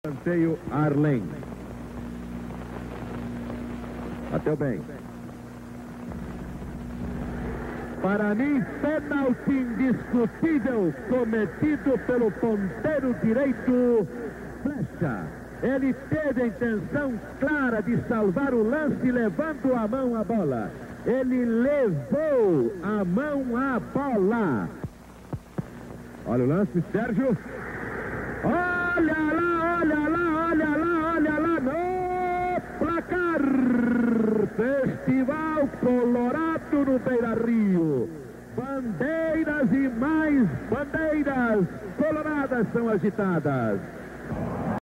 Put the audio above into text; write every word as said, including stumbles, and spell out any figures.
Escanteio Arlen. Bateu bem. Para mim, pênalti indiscutível cometido pelo ponteiro direito Flecha. Ele teve a intenção clara de salvar o lance levando a mão à bola. Ele levou a mão à bola. Olha o lance, Sérgio. Olha lá, olha lá, olha lá, olha lá no placar. Festival Colorado no Beira-Rio. Bandeiras e mais bandeiras coloradas são agitadas.